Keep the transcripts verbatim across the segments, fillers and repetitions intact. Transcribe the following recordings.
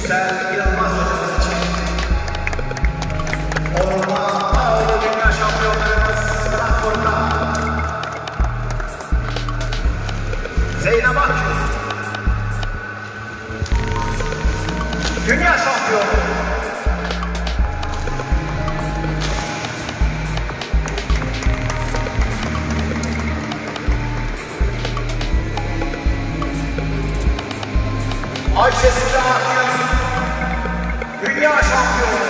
Yüksel Yılmaz hocamız için Orman Pahalı Dünya Şampiyonlarımız Stratford'da Zeynep Akgül Dünya Şampiyonu Ayşe Sıra Akgül Dünya Şampiyonu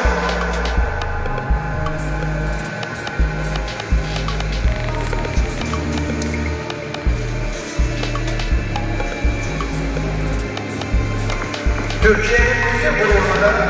Türkiye'nin milli gururları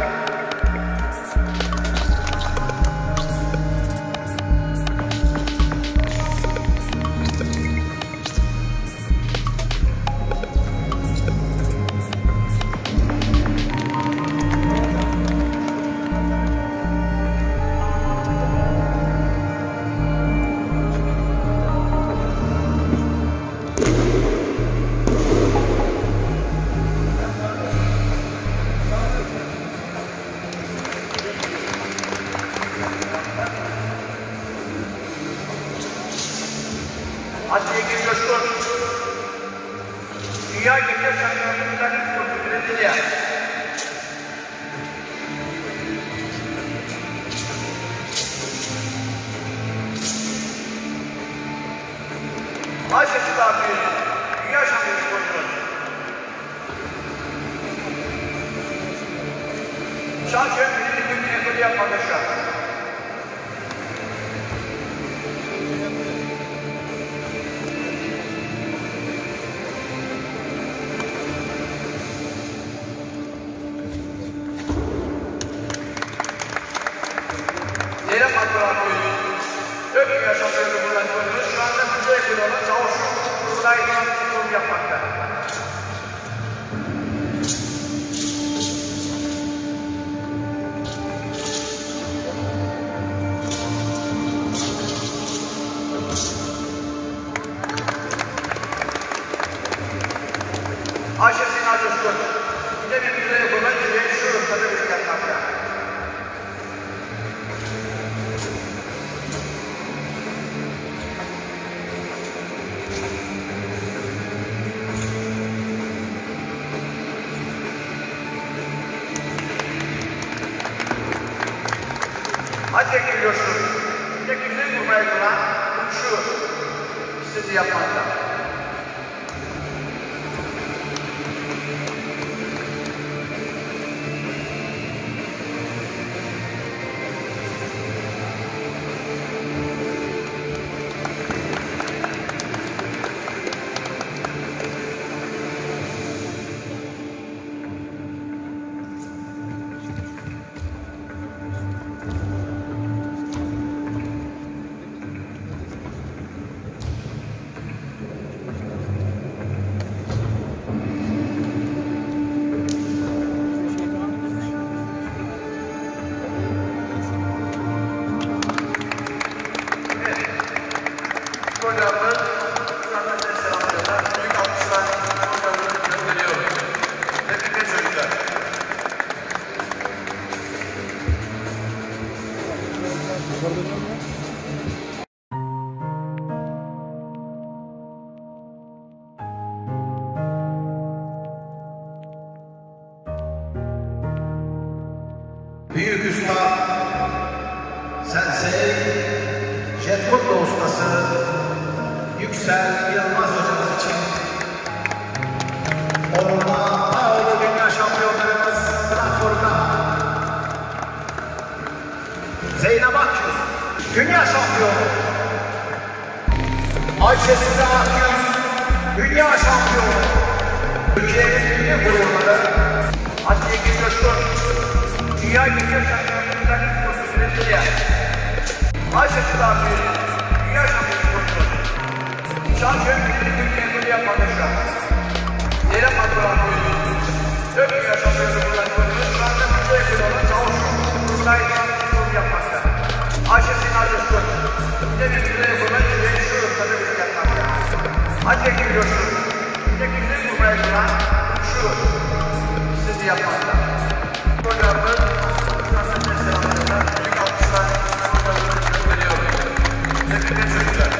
Hatice Gülcoşkun Dünya Gece Şampiyonluğundan ilk kurdu Brezilya. Ayşe Sıra Akgül Dünya Şampiyonu sporcusu. Şampiyon Milli Gülmüne Kuli yapmak aşağı. Zeynep Akgül Dört Dünya Şampiyonu Fırlaşmaları şu anda Kuzey Kırı'nın Çavuş Kurulay Kurulu yapmakta. Ayşe Sıra Coşkun yine bir Kuzey Kırı'nın Cüveyli Şurum Kadıgözü yapmakta. Hatice Gülcoşkun yine güzel vurmaya kuran şu istediği yapmakta. Hocamlar, şuradan selamlıyorlar. Büyük alkışlar hocamları gönderiyorum. Tebrikler çocuklar. Büyük Üstad Sensei Jet Mutlu ustası Yüksel Yılmaz hocamız için Orman Pahalı Dünya Şampiyonlarımız Stratford'da Zeynep Akgül Dünya Şampiyonu Ayşe Sıra Akgül Dünya Şampiyonu Türkiye'nin milli gururları Hatice Gülcoşkun Dünya Gece Şampiyonluğundan ilk kurdu Brezilya. Ayşe Sıra Akgül Dünya Şampiyonu sporcusu. Şampiyon Milli Gülmüne Kuli yapmak aşağı. Zeynep Akgül Dört Dünya Şampiyonu Fırlaşmaları şu anda Kuzey Kırı'nın Çavuş Kurulay Kurulu yapmakta. Ayşe Sıra Coşkun yine bir Kuzey Kırı'nın Cüveyli Şurum Kadıgözü yapmakta. Hatice Gülcoşkun yine güzel vurmaya kuran şu sizi yapmakta. Hocamız Büyük alkışlar hocamızı gönderiyoruz. Hepinize çocuklar.